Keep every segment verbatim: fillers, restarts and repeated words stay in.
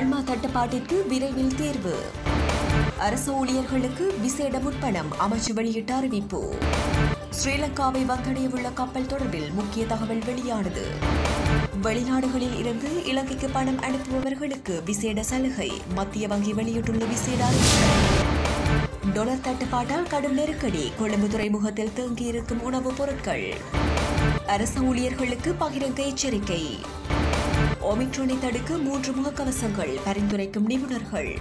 பால்மா தட்டுப்பாட்டிற்கு விரைவில் தேர்வு. அரசு ஊழியர்களுக்கு விசேட முற்பணம் அமைச்சு வெளியிட்ட அறிவிப்பு. ஸ்ரீலங்காவை வந்தடையவுள்ள கப்பல் தொடர்பில் முக்கிய தகவல் வெளியானது. வெளிநாடுகளில் இருந்து இலங்கைக்கு பணம் அனுப்புபவர்களுக்கு விசேட சலுகை மத்திய வங்கி வெளியிட்டுள்ள விசேட அறிவிப்பு. டொலர் தட்டுப்பாட்டால் கடும் நெருக்கடி கொழும்பு துறைமுகத்தில் தேங்கியிருக்கும் உணவுப் பொருட்கள். அரசு ஊழியர்களுக்கு பகிரங்க எச்சரிக்கை. ஒமிக்ரானை தடுக்க மூன்று முகக்கவசங்கள் பரிந்துரைக்கும் நிபுணர்கள்.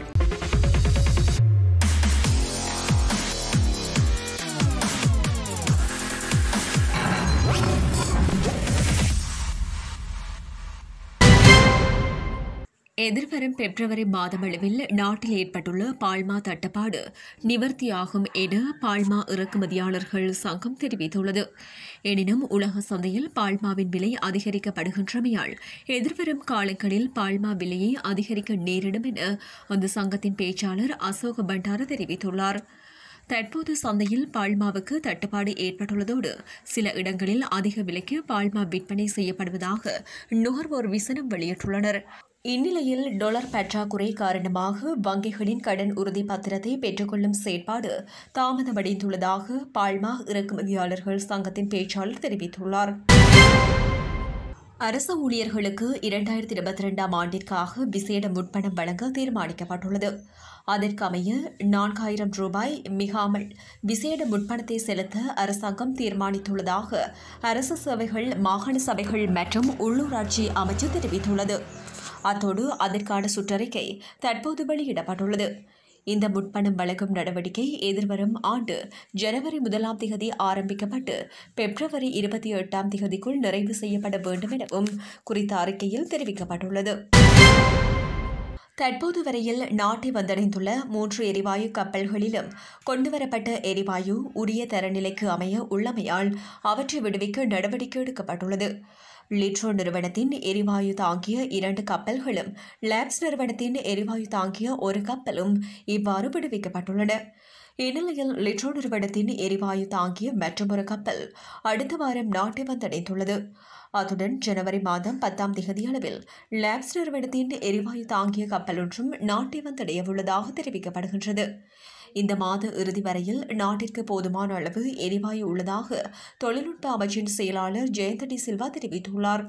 எதிர்வரும் பிப்ரவரி மாதமளவில் நாட்டில் ஏற்பட்டுள்ள பால்மா தட்டுப்பாடு நிவர்த்தியாகும் என பால்மா இறக்குமதியாளர்கள் சங்கம் தெரிவித்துள்ளது. எனினும் உலக சந்தையில் பால்மாவின் விலை அதிகரிக்கப்படுகின்றமையால் எதிர்வரும் காலங்களில் பால்மா விலையை அதிகரிக்க நேரிடும் என அந்த சங்கத்தின் பேச்சாளர் அசோக் பண்டார தெரிவித்துள்ளார். தற்போது சந்தையில் பால்மாவுக்கு தட்டுப்பாடு ஏற்பட்டுள்ளதோடு சில இடங்களில் அதிக விலைக்கு பால்மா விற்பனை செய்யப்படுவதாக நுகர்வோர் விசனம் வெளியிட்டுள்ளனர். இந்நிலையில் டொலர் பற்றாக்குறை காரணமாக வங்கிகளின் கடன் உறுதி பத்திரத்தை பெற்றுக்கொள்ளும் செயற்பாடு தாமதமடைந்துள்ளதாக பால்மா இறக்குமதியாளர்கள் சங்கத்தின் பேச்சாளர் தெரிவித்துள்ளார். அரசு ஊழியர்களுக்கு இரண்டாயிரத்தி இருபத்தி இரண்டாம் ஆண்டிற்காக விசேட முற்பணம் வழங்க தீர்மானிக்கப்பட்டுள்ளது. அதற்கமைய நான்காயிரம் ரூபாய் மிகாமல் விசேட முற்பணத்தை செலுத்த அரசாங்கம் தீர்மானித்துள்ளதாக அரசு சேவைகள் மாகாண சபைகள் மற்றும் உள்ளூராட்சி அமைச்சு தெரிவித்துள்ளது. அத்தோடு அதற்கான சுற்றறிக்கை தற்போது வெளியிடப்பட்டுள்ளது. இந்த முற்பணம் வழங்கும் நடவடிக்கை எதிர்வரும் ஆண்டு ஜனவரி முதலாம் திகதி ஆரம்பிக்கப்பட்டு பிப்ரவரி இருபத்தி எட்டாம் திகதிக்குள் நிறைவு செய்யப்பட வேண்டும் எனவும் குறித்த அறிக்கையில் தெரிவிக்கப்பட்டுள்ளது. தற்போது வரையில் நாட்டை வந்தடைந்துள்ள மூன்று எரிவாயு கப்பல்களிலும் கொண்டுவரப்பட்ட எரிவாயு உரிய தரநிலைக்கு அமைய உள்ளமையால் அவற்றை விடுவிக்க நடவடிக்கை எடுக்கப்பட்டுள்ளது. லிட்ரோ நிறுவனத்தின் எரிவாயு தாங்கிய இரண்டு கப்பல்களும் லேப்ஸ் நிறுவனத்தின் எரிவாயு தாங்கிய ஒரு கப்பலும் இவ்வாறு விடுவிக்கப்பட்டுள்ளன. இந்நிலையில் லிட்ரோ நிறுவனத்தின் எரிவாயு தாங்கிய மற்றொரு கப்பல் அடுத்த வாரம் நாட்டை வந்தடைந்துள்ளது. அத்துடன் ஜனவரி மாதம் பத்தாம் திகதி அளவில் லேப்ஸ் நிறுவனத்தின் எரிவாயு தாங்கிய கப்பல் ஒன்றும் நாட்டை வந்தடையவுள்ளதாக தெரிவிக்கப்படுகின்றது. இந்த மாத இறுதி வரையில் நாட்டிற்கு போதுமான அளவு எரிவாயு உள்ளதாக தொழில்நுட்ப அமைச்சின் செயலாளர் ஜெயந்த டி சில்வா தெரிவித்துள்ளார்.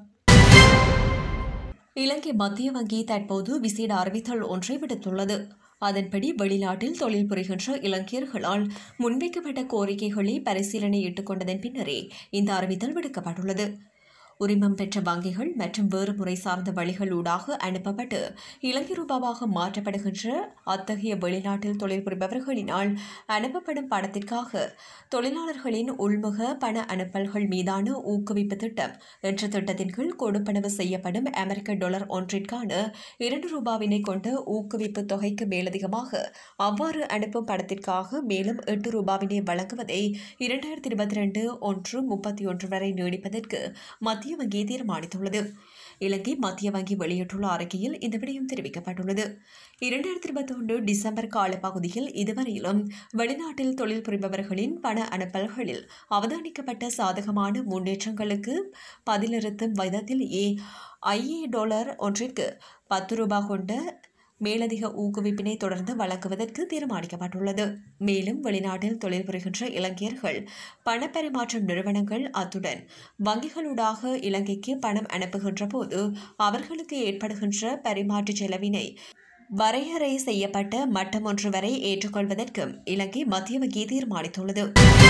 இலங்கை மத்திய வங்கி தற்போது விசேட அறிவித்தல் ஒன்றை விடுத்துள்ளது. அதன்படி வெளிநாட்டில் தொழில் புரிகின்ற இலங்கையர்களால் முன்வைக்கப்பட்ட கோரிக்கைகளை பரிசீலனையிட்டுக் கொண்டதன் பின்னரே இந்த அறிவித்தல் விடுக்கப்பட்டுள்ளது. உரிமம் பெற்ற வங்கிகள் மற்றும் வேறு முறை சார்ந்த வழிகளூடாக அனுப்பப்பட்டு இலங்கை ரூபாவாக மாற்றப்படுகின்ற அத்தகைய வெளிநாட்டில் தொழில் புரிபவர்களினால் அனுப்பப்படும் பணத்திற்காக தொழிலாளர்களின் உள்முக பண அனுப்பல்கள் மீதான ஊக்குவிப்பு திட்டம் என்ற திட்டத்தின் கீழ் கொடுப்பனவு செய்யப்படும் அமெரிக்க டாலர் ஒன்றிற்கான இரண்டு ரூபாவினை கொண்ட ஊக்குவிப்பு தொகைக்கு மேலதிகமாக அவ்வாறு அனுப்பும் பணத்திற்காக மேலும் எட்டு ரூபாவினை வழங்குவதை இரண்டாயிரத்தி இருபத்தி இரண்டு ஒன்று முப்பத்தி ஒன்று வரை நீடிப்பதற்கு மத்திய வங்கி தீர்மானித்துள்ளது. இலங்கை மத்திய வங்கி வெளியிட்டுள்ள அறிக்கையில் இந்த விடயம் தெரிவிக்கப்பட்டுள்ளது. இரண்டாயிரத்தி இருபத்தி ஒன்று டிசம்பர் காலப்பகுதியில் இதுவரையிலும் வெளிநாட்டில் தொழில் புரிபவர்களின் பண அனுப்பல்களில் அவதானிக்கப்பட்ட சாதகமான முன்னேற்றங்களுக்கு பதிலிறுத்தும் விதத்திலேயே ஐஏ டாலர் ஒன்றிற்கு பத்து ரூபாய் கொண்ட மேலதிக ஊக்குவிப்பினை தொடர்ந்து வழங்குவதற்கு தீர்மானிக்கப்பட்டுள்ளது. மேலும் வெளிநாட்டில் தொழில் புரிகின்ற இலங்கையர்கள் பணப்பரிமாற்றம் நிறுவனங்கள் அத்துடன் வங்கிகளூடாக இலங்கைக்கு பணம் அனுப்புகின்ற போது அவர்களுக்கு ஏற்படுகின்ற பரிமாற்ற செலவினை வரையறை செய்யப்பட்ட மட்டம் ஒன்று வரை ஏற்றுக்கொள்வதற்கும் இலங்கை மத்திய வங்கி தீர்மானித்துள்ளது.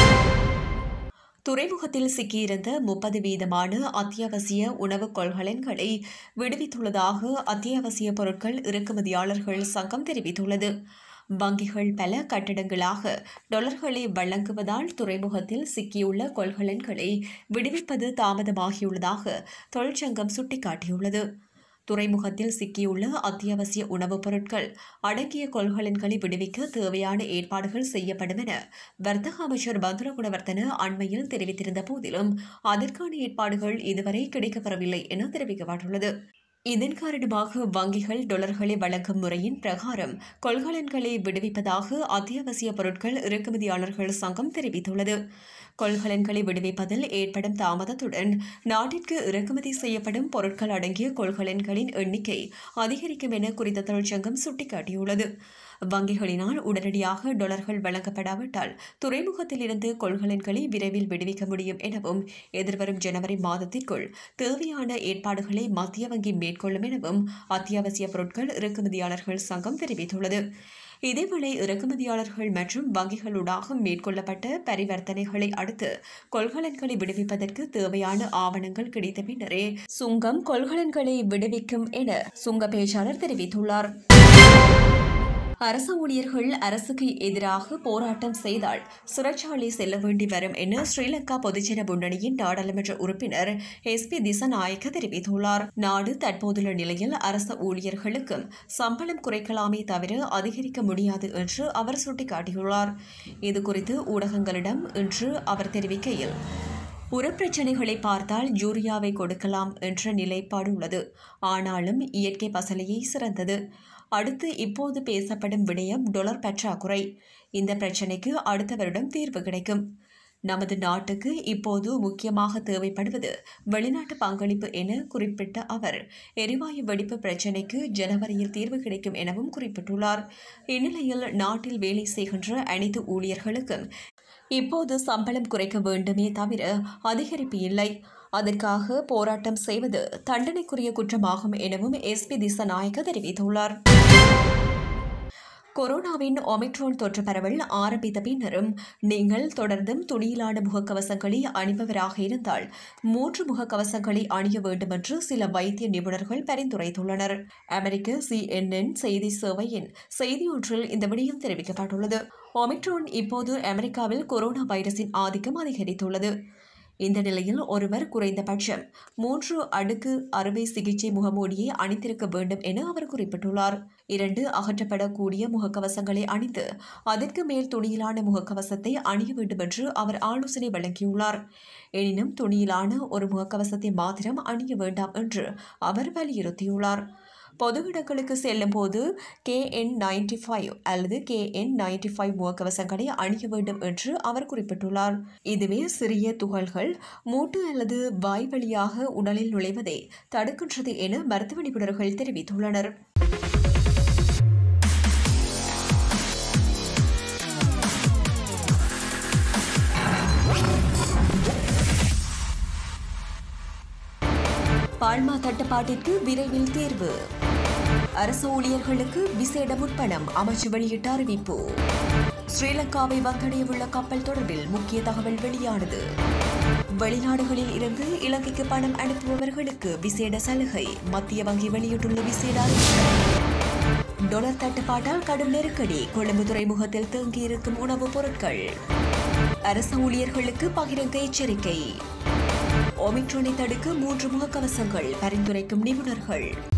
துறைமுகத்தில் சிக்கியிருந்த முப்பது வீதமான அத்தியாவசிய உணவுக் கொள்கலன்களை விடுவித்துள்ளதாக அத்தியாவசிய பொருட்கள் இறக்குமதியாளர்கள் சங்கம் தெரிவித்துள்ளது. வங்கிகள் பல கட்டடங்களாக டாலர்களை வழங்குவதால் துறைமுகத்தில் சிக்கியுள்ள கொள்கலன்களை விடுவிப்பது தாமதமாகியுள்ளதாக தொழிற்சங்கம் சுட்டிக்காட்டியுள்ளது. துறைமுகத்தில் சிக்கியுள்ள அத்தியாவசிய உணவுப் பொருட்கள் அடங்கிய கொள்கலன்களை விடுவிக்க தேவையான ஏற்பாடுகள் செய்யப்படும் என வர்த்தக அமைச்சர் பந்துல குணவர்த்தன அண்மையில் தெரிவித்திருந்த போதிலும் அதற்கான ஏற்பாடுகள் இதுவரை கிடைக்கப்பெறவில்லை என தெரிவிக்கப்பட்டுள்ளது. இதன் காரணமாக வங்கிகள் டொலர்களை வழங்கும் முறையின் பிரகாரம் கொள்கலன்களை விடுவிப்பதாக அத்தியாவசிய பொருட்கள் இறக்குமதியாளர்கள் சங்கம் தெரிவித்துள்ளது. கொள்கலன்களை விடுவிப்பதில் ஏற்படும் தாமதத்துடன் நாட்டிற்கு இறக்குமதி செய்யப்படும் பொருட்கள் அடங்கிய கொள்கலன்களின் எண்ணிக்கை அதிகரிக்கும் என குறித்த தொழிற்சங்கம் சுட்டிக்காட்டியுள்ளது. வங்கிகளினால் உடனடியாக டொலர்கள் வழங்கப்படாவிட்டால் துறைமுகத்தில் இருந்து கொள்கலன்களை விரைவில் விடுவிக்க முடியும் எனவும் எதிர்வரும் ஜனவரி மாதத்திற்குள் தேவையான ஏற்பாடுகளை மத்திய வங்கி மேற்கொள்ளும் எனவும் அத்தியாவசிய பொருட்கள் இறக்குமதியாளர்கள் சங்கம் தெரிவித்துள்ளது. இதேவேளை இறக்குமதியாளர்கள் மற்றும் வங்கிகளூடாக மேற்கொள்ளப்பட்ட பரிவர்த்தனைகளை அடுத்து கொள்கலன்களை விடுவிப்பதற்கு தேவையான ஆவணங்கள் கிடைத்த பின்னரே சுங்கம் கொள்கலன்களை விடுவிக்கும் என சுங்க பேச்சாளர் தெரிவித்துள்ளார். அரசு ஊழியர்கள் அரசுக்கு எதிராக போராட்டம் செய்தால் சிறைச்சாலை செல்ல வேண்டி வரும் என ஸ்ரீலங்கா பொதுஜன முன்னணியின் நாடாளுமன்ற உறுப்பினர் எஸ் பி திசாநாயக்க தெரிவித்துள்ளார். நாடு தற்போதுள்ள நிலையில் அரசு ஊழியர்களுக்கும் சம்பளம் குறைக்கலாமே தவிர அதிகரிக்க முடியாது என்று அவர் சுட்டிக்காட்டியுள்ளார். இதுகுறித்து ஊடகங்களிடம் இன்று அவர் தெரிவிக்கையில், உரப்பிரச்சினைகளை பார்த்தால் யூரியாவை கொடுக்கலாம் என்ற நிலைப்பாடு உள்ளது. ஆனாலும் இயற்கை பசலையே சிறந்தது. அடுத்து இப்போது பேசப்படும் விடயம் டொலர் பற்றாக்குறை. இந்த பிரச்சினைக்கு அடுத்த வருடம் தீர்வு கிடைக்கும். நமது நாட்டுக்கு இப்போது முக்கியமாக தேவைப்படுவது வெளிநாட்டு பங்களிப்பு என குறிப்பிட்ட அவர், எரிவாயு வெடிப்பு பிரச்சினைக்கு ஜனவரியில் தீர்வு கிடைக்கும் எனவும் குறிப்பிட்டுள்ளார். இந்நிலையில் நாட்டில் வேலை செய்கின்ற அனைத்து ஊழியர்களுக்கும் இப்போது சம்பளம் குறைக்க வேண்டுமே தவிர அதிகரிப்பு இல்லை. அதற்காக போராட்டம் செய்வது தண்டனைக்குரிய குற்றமாகும் எனவும் எஸ் பி திசாநாயக்க தெரிவித்துள்ளார். கொரோனாவின் ஒமிக்ரான் தொற்று பரவல் ஆரம்பித்த பின்னரும் நீங்கள் தொடர்ந்தும் துணியிலான முகக்கவசங்களை அணிபவராக இருந்தால் மூன்று முகக்கவசங்களை அணிய வேண்டும் என்று சில வைத்திய நிபுணர்கள் பரிந்துரைத்துள்ளனர். அமெரிக்க சி என் என் செய்தி சேவையின் செய்தியொன்றில் இந்த விடயம் தெரிவிக்கப்பட்டுள்ளது. ஒமிக்ரான் இப்போது அமெரிக்காவில் கொரோனா வைரஸின் ஆதிக்கம் அதிகரித்துள்ளது. இந்த நிலையில் ஒருவர் குறைந்தபட்சம் மூன்று அடுக்கு அறுவை சிகிச்சை முகமூடியை அணிந்திருக்க வேண்டும் என அவர் குறிப்பிட்டுள்ளார். இரண்டு அகற்றப்படக்கூடிய முகக்கவசங்களை அணிந்து அதற்கு மேல் துணியிலான முகக்கவசத்தை அணிய வேண்டும் என்று அவர் ஆலோசனை வழங்கியுள்ளார். எனினும் துணியிலான ஒரு முகக்கவசத்தை மாத்திரம் அணிய வேண்டாம் என்று அவர் வலியுறுத்தியுள்ளார். பொது இடங்களுக்கு செல்லும் போது கே என் நைன்டி ஃபைவ் அல்லது கே என் நைன்டி ஃபைவ் முகக்கவசங்களை அணிய வேண்டும் என்று அவர் குறிப்பிட்டுள்ளார். இதுவே சிறிய துகள்கள் மூட்டு அல்லது வாய் வழியாக உடலில் நுழைவதை தடுக்கின்றது என மருத்துவ நிபுணர்கள் தெரிவித்துள்ளனர். பால்மா தட்டுப்பாட்டிற்கு விரைவில் தீர்வு. அரசு ஊழியர்களுக்கு விசேட முற்பணம் அமைச்சு வெளியிட்ட அறிவிப்பு. ஸ்ரீலங்காவை வந்தடையவுள்ள கப்பல் தொடர்பில் முக்கிய தகவல் வெளியானது. வெளிநாடுகளில் இருந்து இலங்கைக்கு பணம் அனுப்புபவர்களுக்கு விசேட சலுகை மத்திய வங்கி வெளியிட்டுள்ள விசேட அறிவிப்பு. டொலர் தட்டுப்பாட்டால் கடும் நெருக்கடி கொழும்பு துறைமுகத்தில் தேங்கியிருக்கும் உணவுப் பொருட்கள். அரசு ஊழியர்களுக்கு பகிரங்க எச்சரிக்கை. ஒமிக்ரானை தடுக்க மூன்று முகக்கவசங்கள் பரிந்துரைக்கும் நிபுணர்கள்.